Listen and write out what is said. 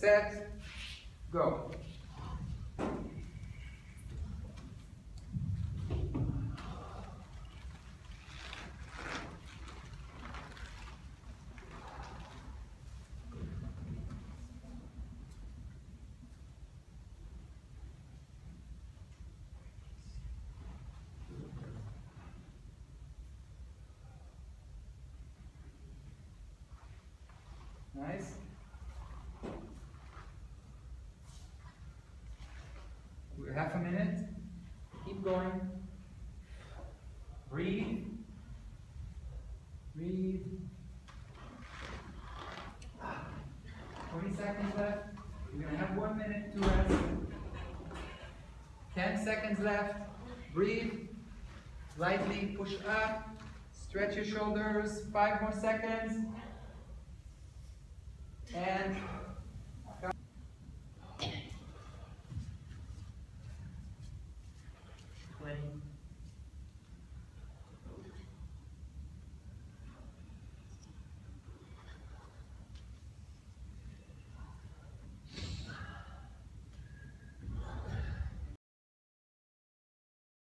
set, go. Nice. We're half a minute. Keep going. Breathe. Breathe. 20 seconds left. We're going to have 1 minute to rest. 10 seconds left. Breathe. Lightly push up. Stretch your shoulders. 5 more seconds. And